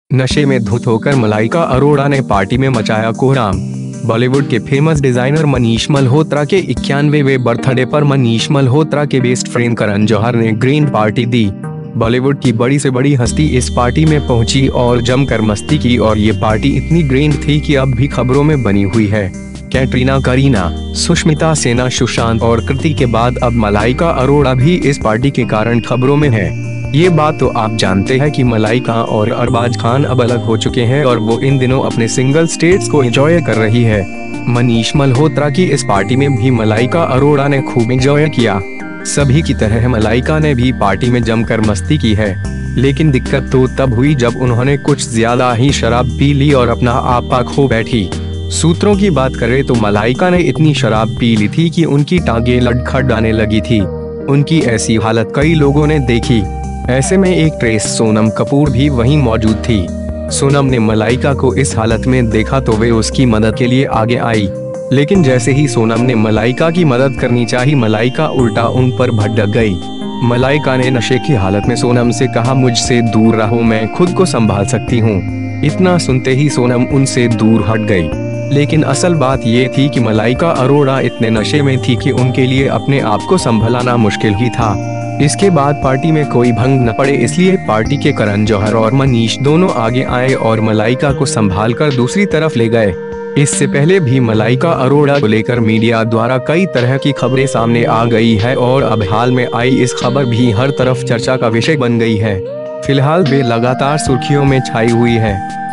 नशे में धुत होकर मलाइका अरोड़ा ने पार्टी में मचाया कोहराम। बॉलीवुड के फेमस डिजाइनर मनीष मल्होत्रा के 91वें बर्थडे पर मनीष मल्होत्रा के बेस्ट फ्रेंड करण जौहर ने ग्रैंड पार्टी दी। बॉलीवुड की बड़ी से बड़ी हस्ती इस पार्टी में पहुंची और जमकर मस्ती की और ये पार्टी इतनी ग्रैंड थी कि अब भी खबरों में बनी हुई है। कैटरीना, करीना, सुष्मिता सेना, सुशांत और कृति के बाद अब मलाइका अरोड़ा भी इस पार्टी के कारण खबरों में है। ये बात तो आप जानते हैं कि मलाइका और अरबाज खान अब अलग हो चुके हैं और वो इन दिनों अपने सिंगल स्टेट्स को एंजॉय कर रही है। मनीष मल्होत्रा की इस पार्टी में भी मलाइका अरोड़ा ने खूब एंजॉय किया। सभी की तरह मलाइका ने भी पार्टी में जमकर मस्ती की है, लेकिन दिक्कत तो तब हुई जब उन्होंने कुछ ज्यादा ही शराब पी ली और अपना आपा खो बैठी। सूत्रों की बात करें तो मलाइका ने इतनी शराब पी ली थी कि उनकी टांगें लड़खड़ाने लगी थी। उनकी ऐसी हालत कई लोगों ने देखी। ऐसे में एक ट्रेस सोनम कपूर भी वहीं मौजूद थी। सोनम ने मलाइका को इस हालत में देखा तो वे उसकी मदद के लिए आगे आई, लेकिन जैसे ही सोनम ने मलाइका की मदद करनी चाही, मलाइका उल्टा उन पर भड़क गई। मलाइका ने नशे की हालत में सोनम से कहा, मुझसे दूर रहो, मैं खुद को संभाल सकती हूँ। इतना सुनते ही सोनम उनसे दूर हट गई। लेकिन असल बात ये थी कि मलाइका अरोड़ा इतने नशे में थी कि उनके लिए अपने आप को संभालना मुश्किल ही था। इसके बाद पार्टी में कोई भंग न पड़े, इसलिए पार्टी के करण जौहर और मनीष दोनों आगे आए और मलाइका को संभाल कर दूसरी तरफ ले गए। इससे पहले भी मलाइका अरोड़ा को लेकर मीडिया द्वारा कई तरह की खबरें सामने आ गई है और अब हाल में आई इस खबर भी हर तरफ चर्चा का विषय बन गई है। फिलहाल वे लगातार सुर्खियों में छाई हुई है।